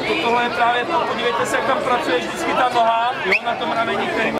tohle je právě to, podívejte se, jak tam pracuje vždycky ta noha, jo, na tom rameni, který